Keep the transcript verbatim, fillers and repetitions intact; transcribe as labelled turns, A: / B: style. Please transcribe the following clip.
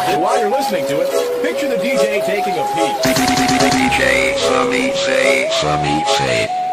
A: And while you're listening to it, picture the D J taking a peek.
B: D J Sammy say, Sammy say.